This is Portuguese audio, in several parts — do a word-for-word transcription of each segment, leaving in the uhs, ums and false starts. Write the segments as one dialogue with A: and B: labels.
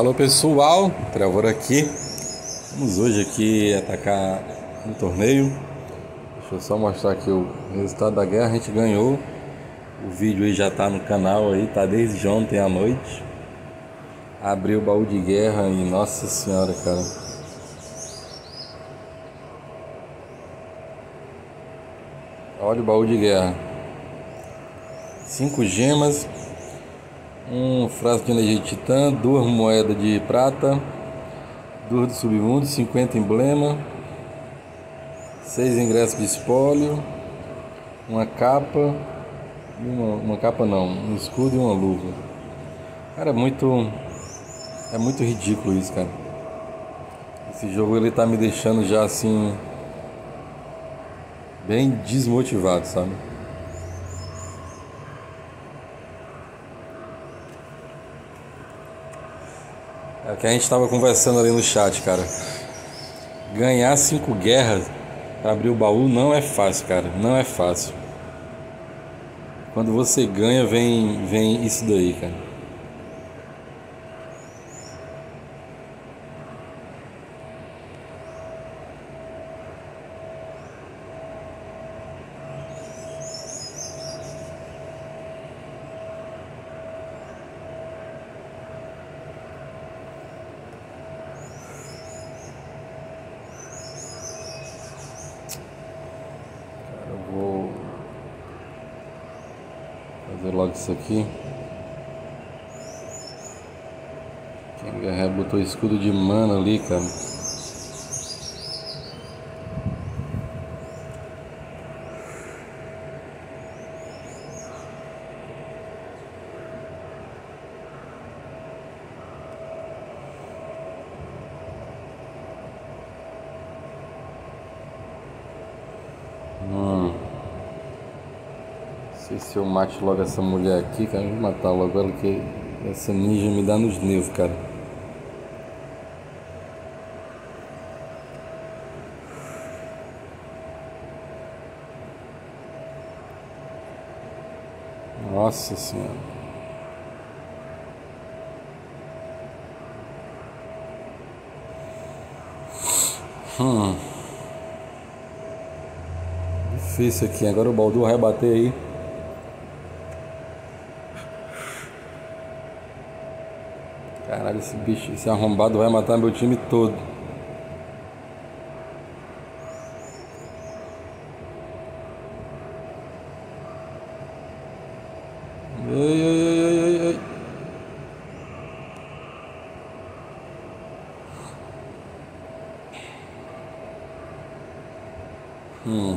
A: Alô pessoal, Trevor aqui. Vamos hoje aqui atacar no torneio. Deixa eu só mostrar aqui o resultado da guerra. A gente ganhou. O vídeo aí já tá no canal aí, tá desde ontem à noite. Abri o baú de guerra e nossa senhora, cara. Olha o baú de guerra. Cinco gemas, um frasco de energia de titã, duas moedas de prata, duas do submundo, cinquenta emblema, seis ingressos de espólio, uma capa, e uma, uma capa não, um escudo e uma luva. Cara, é muito, é muito ridículo isso, cara. Esse jogo ele tá me deixando já assim, bem desmotivado, sabe? É o que a gente tava conversando ali no chat, cara. Ganhar cinco guerras para abrir o baú não é fácil, cara. Não é fácil. Quando você ganha, vem, vem isso daí, cara. Vou fazer logo isso aqui. Quem guerreiro botou escudo de mana ali, cara. Hum. Não sei se eu mato logo essa mulher aqui, cara. Eu vou matar logo ela, que essa ninja me dá nos nervos, cara. Nossa senhora. Hum. Difícil aqui. Agora o Baldur vai bater aí. Caralho, esse bicho, esse arrombado vai matar meu time todo. Ai, ai, ai, ai, ai. Hum.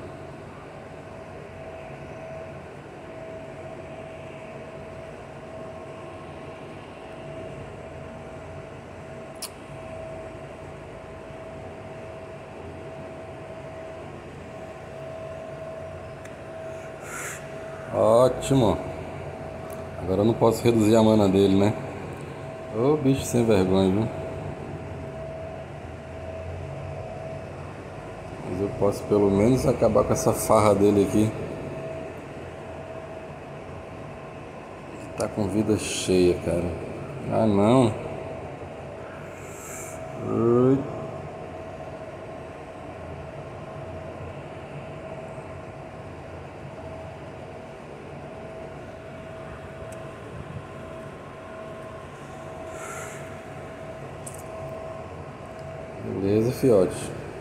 A: Ótimo. Agora eu não posso reduzir a mana dele, né? Ô bicho sem vergonha, viu? Mas eu posso pelo menos acabar com essa farra dele aqui. Tá com vida cheia, cara. Ah, não. Ui. Beleza, fiote.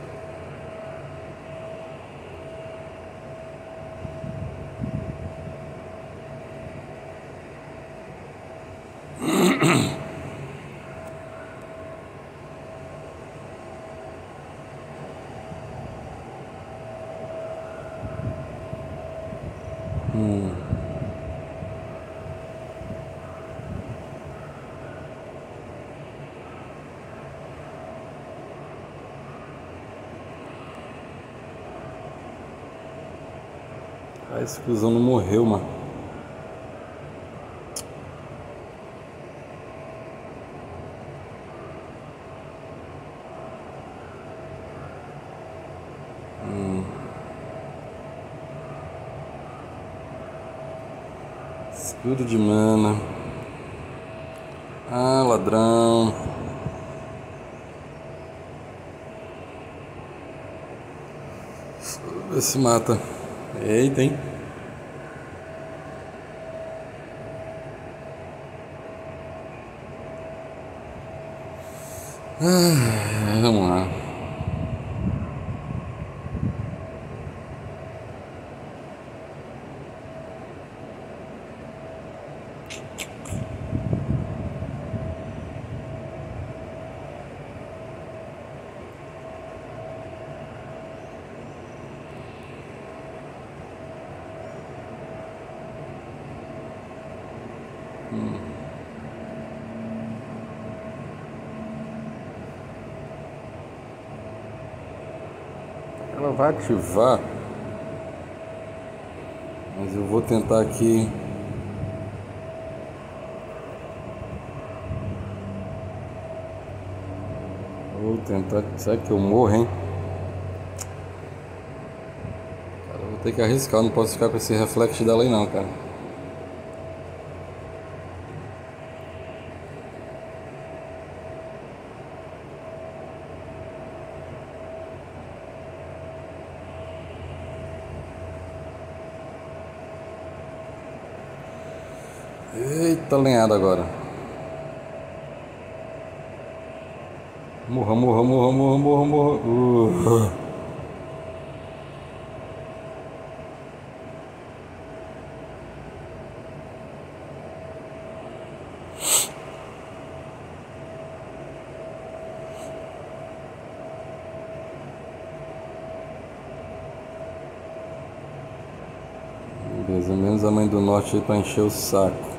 A: Hum. Ah, esse cuzão não morreu, mano. Hum. Escudo de mana. Ah, ela ladrão. Vê se mata. Eita, hein? Ah, vamos lá. Hum. Ela vai ativar, mas eu vou tentar aqui. Vou tentar. Será que eu morro, hein? Cara, eu vou ter que arriscar. Eu não posso ficar com esse reflexo dela aí, não, cara. Eita, lenhada agora. Morra, morra, morra, morra, morra, morra. Uh. Beleza, menos a mãe do norte aí pra encher o saco.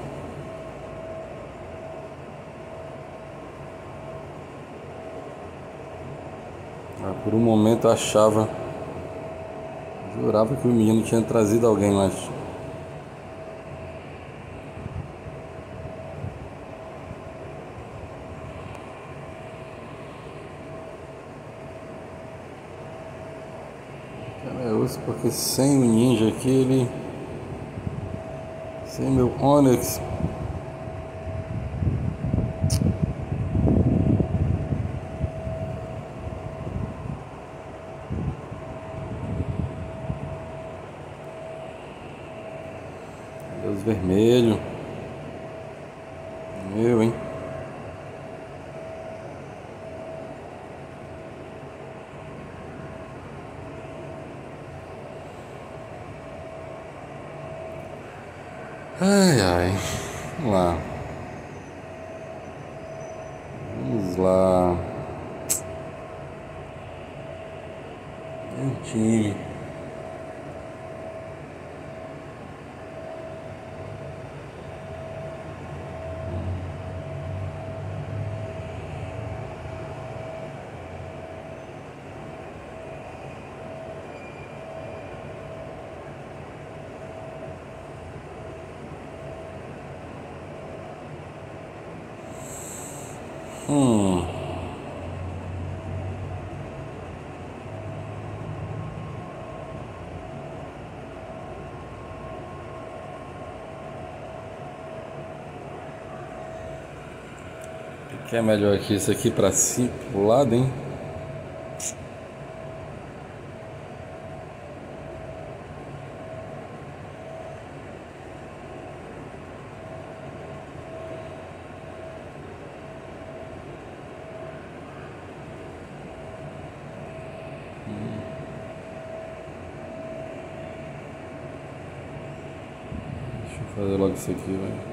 A: Ah, por um momento eu achava, jurava que o menino tinha trazido alguém, mas cara, é osso, porque sem o ninja aqui ele, sem meu Onix, Deus vermelho, meu, hein? Ai, ai, vamos lá, vamos lá, um time. Hum. O que é melhor aqui? Isso aqui pra cima, pro lado, hein? Deixa eu fazer logo isso aqui, vai.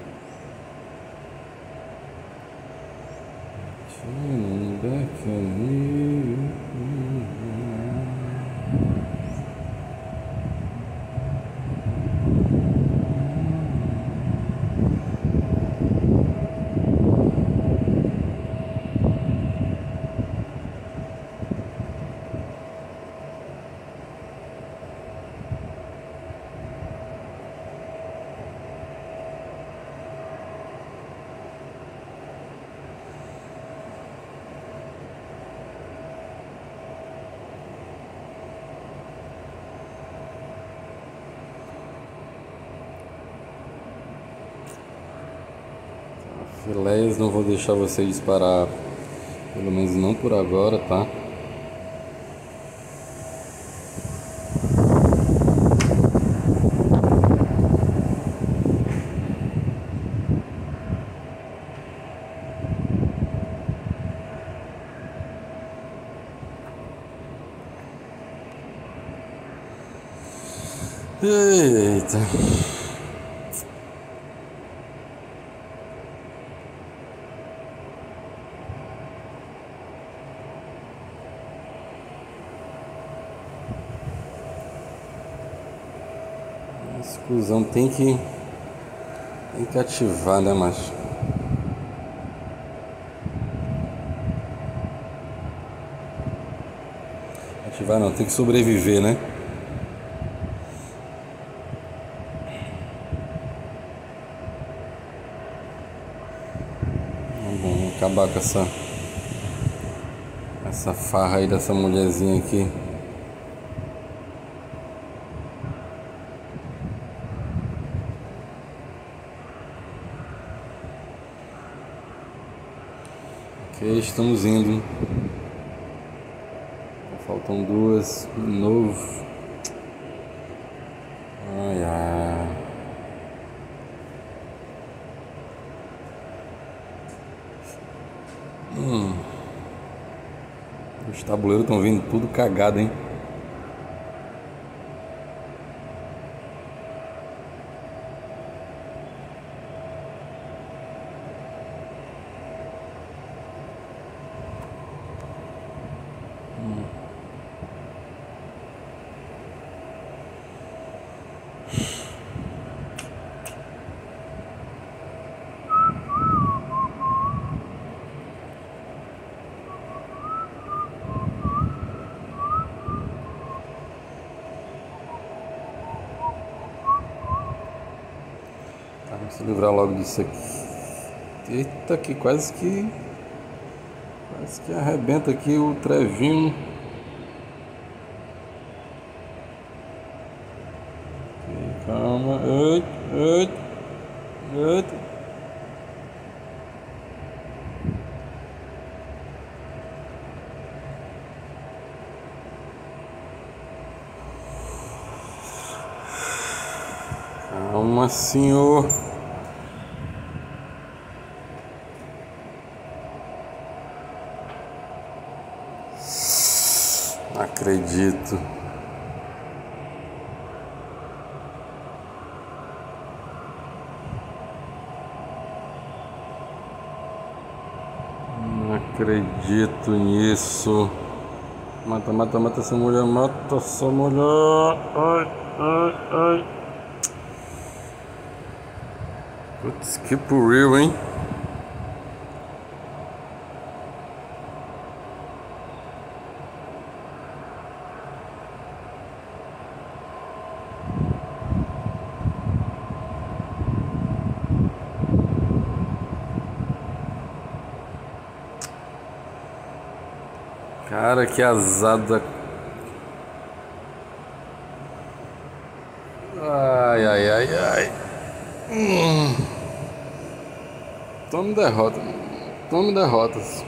A: Turning back on me. Filéias, não vou deixar você disparar, pelo menos não por agora, tá? Eita. Esse cuzão tem que tem que ativar, né, macho? Ativar não, tem que sobreviver, né? Vamos acabar com essa essa farra aí dessa mulherzinha aqui. Ok, estamos indo. Faltam duas de novo. Ai, ai. Hum. Os tabuleiros estão vindo tudo cagado, hein? Vamos se livrar logo disso aqui. Eita, que quase que quase que arrebenta aqui o trevinho. Ok, calma. Eita, eita, eita. Calma, senhor. Não acredito. Não acredito nisso. Mata, mata, mata essa mulher, mata essa mulher. Ai, ai, ai. Putz, que por real, hein? Cara, que azada. Ai, ai, ai, ai. Hum. Tome derrota. Tome derrotas.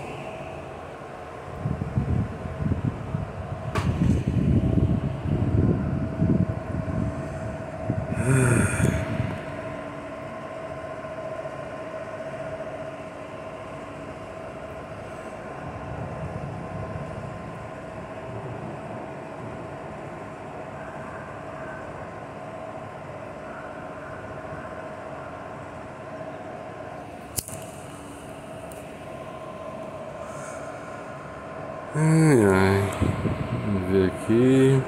A: Ai, ai. Vamos ver aqui.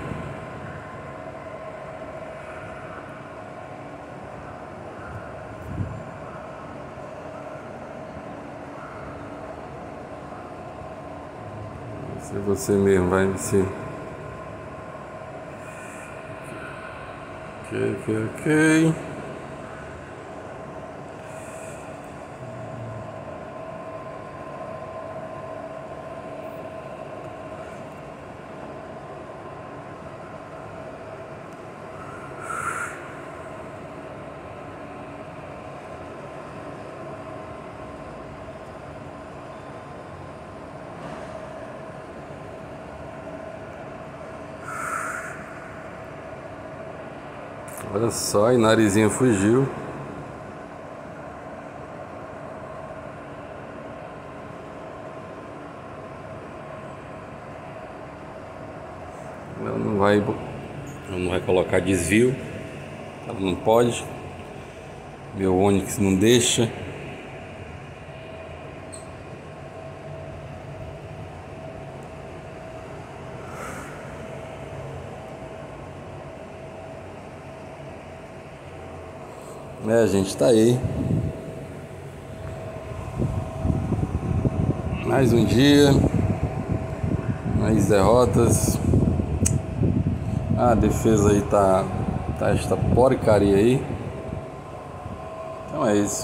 A: Vai ser você mesmo, vai me ser. Ok, ok, ok. Olha só, e narizinho fugiu. Ela não vai, ela não vai colocar desvio. Ela não pode. Meu Onix não deixa. É, gente, tá aí. Mais um dia. Mais derrotas. Ah, a defesa aí tá, tá esta porcaria aí. Então é isso.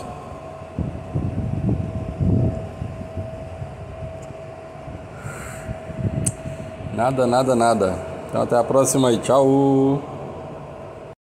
A: Nada, nada, nada. Então até a próxima aí. Tchau.